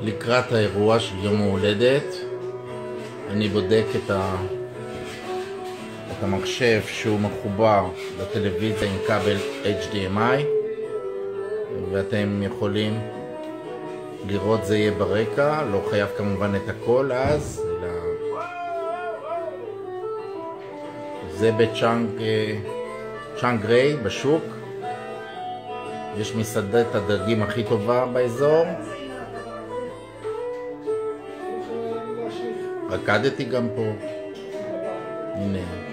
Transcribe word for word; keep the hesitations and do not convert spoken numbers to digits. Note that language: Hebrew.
לקראת האירוע של יום ההולדת אני בודק את, ה... את המחשב שהוא מחובר לטלוויזיה עם כבל אייץ' די אם איי, ואתם יכולים לראות, זה יהיה ברקע, לא חייב כמובן את הכל אז, אלא... זה בצ'אנג צ'אנג ריי בשוק, יש מסעדת הדגים הכי טובה באזור. רקדתי גם פה, הנה